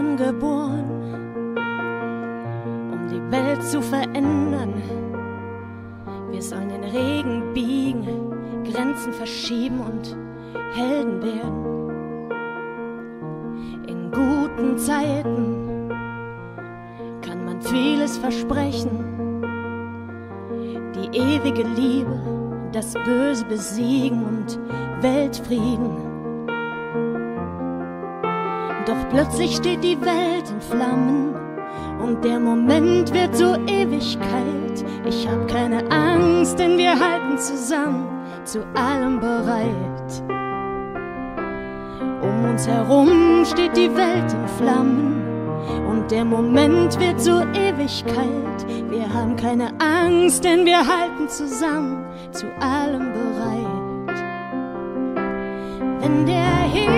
wurden geboren, um die Welt zu verändern. Wir sollen den Regen biegen, Grenzen verschieben und Helden werden. In guten Zeiten kann man vieles versprechen. Die ewige Liebe, das Böse besiegen und Weltfrieden. Doch plötzlich steht die Welt in Flammen und der Moment wird zur Ewigkeit. Ich hab keine Angst, denn wir halten zusammen, zu allem bereit. Um uns herum steht die Welt in Flammen und der Moment wird zur Ewigkeit. Wir haben keine Angst, denn wir halten zusammen, zu allem bereit. Wenn der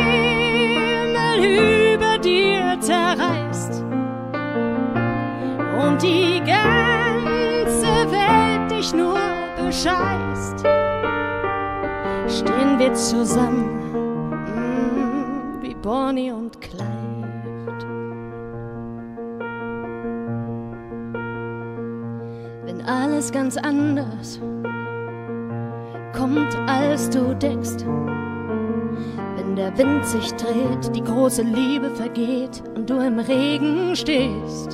Himmel über dir zerreißt und die ganze Welt dich nur bescheißt, stehen wir zusammen, wie Bonnie und Clyde. Wenn alles ganz anders kommt, als du denkst, wenn der Wind sich dreht, die große Liebe vergeht und du im Regen stehst,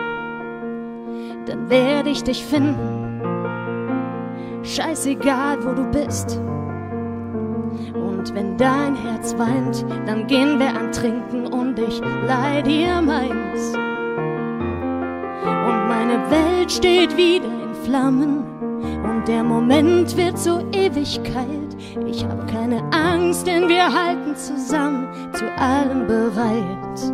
dann werde ich dich finden, scheißegal wo du bist. Und wenn dein Herz weint, dann gehen wir an Trinken und ich leih dir meins. Und meine Welt steht wieder in Flammen und der Moment wird zur Ewigkeit. Ich hab keine Angst, denn wir halten zusammen, zu allem bereit.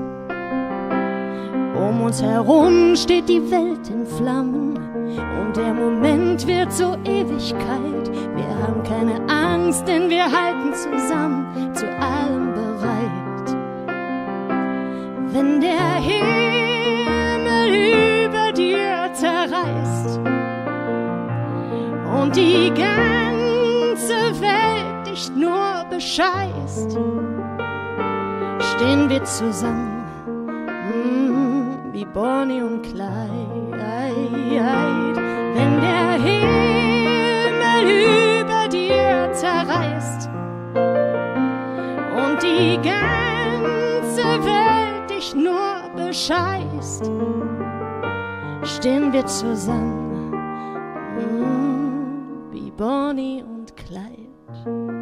Um uns herum steht die Welt in Flammen und der Moment wird zur Ewigkeit. Wir haben keine Angst, denn wir halten zusammen, zu allem bereit. Wenn der Himmel über dir zerreißt und die ganze Welt dich nur bescheißt, stehen wir zusammen, wie Bonnie und Clyde. Wenn der Himmel über dir zerreißt und die ganze Welt dich nur bescheißt, stehen wir zusammen, wie Bonnie und Clyde.